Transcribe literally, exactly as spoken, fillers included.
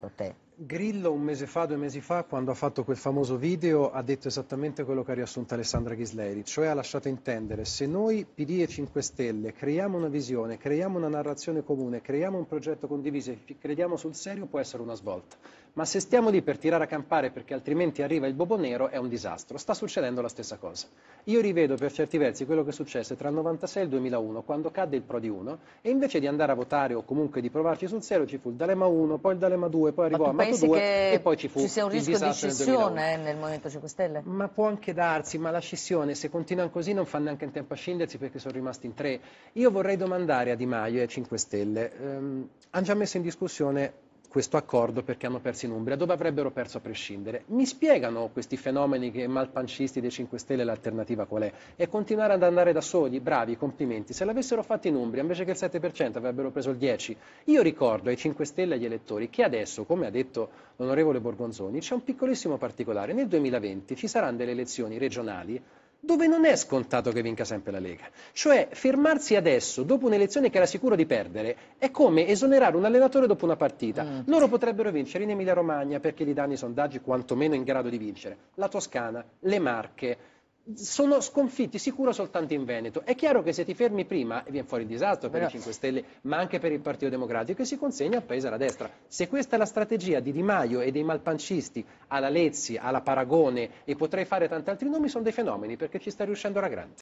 secondo te? Grillo un mese fa, due mesi fa, quando ha fatto quel famoso video, ha detto esattamente quello che ha riassunto Alessandra Ghisleri, cioè ha lasciato intendere: se noi P D e cinque Stelle creiamo una visione, creiamo una narrazione comune, creiamo un progetto condiviso e crediamo sul serio, può essere una svolta. Ma se stiamo lì per tirare a campare perché altrimenti arriva il bobo nero, è un disastro. Sta succedendo la stessa cosa. Io rivedo per certi versi quello che successe tra il novantasei e il duemilauno, quando cadde il Prodi uno, e invece di andare a votare o comunque di provarci sul serio, ci fu il D'Alema uno, poi il D'Alema due, poi Ma arrivò tu Amato pensi due e che poi ci fu ci sia un il rischio di disastro nel duemilauno. scissione eh, nel Movimento cinque Stelle? Ma può anche darsi, ma la scissione, se continuano così, non fa neanche in tempo a scindersi perché sono rimasti in tre. Io vorrei domandare a Di Maio e ai cinque Stelle, ehm, hanno già messo in discussione questo accordo perché hanno perso in Umbria, dove avrebbero perso a prescindere. Mi spiegano questi fenomeni che malpancisti dei cinque Stelle l'alternativa qual è? E continuare ad andare da soli, bravi, complimenti. Se l'avessero fatto in Umbria, invece che il sette per cento avrebbero preso il dieci per cento. Io ricordo ai cinque Stelle e agli elettori che adesso, come ha detto l'onorevole Borgonzoni, c'è un piccolissimo particolare. Nel duemilaventi ci saranno delle elezioni regionali dove non è scontato che vinca sempre la Lega. Cioè, fermarsi adesso, dopo un'elezione che era sicuro di perdere, è come esonerare un allenatore dopo una partita. Mm. Loro potrebbero vincere in Emilia-Romagna perché gli danno i sondaggi quantomeno in grado di vincere. La Toscana, le Marche, sono sconfitti sicuro soltanto in Veneto. È chiaro che se ti fermi prima viene fuori il disastro per Però... i cinque Stelle, ma anche per il Partito Democratico, e si consegna al paese alla destra. Se questa è la strategia di Di Maio e dei malpancisti alla Lezzi, alla Paragone, e potrei fare tanti altri nomi, sono dei fenomeni perché ci sta riuscendo alla grande.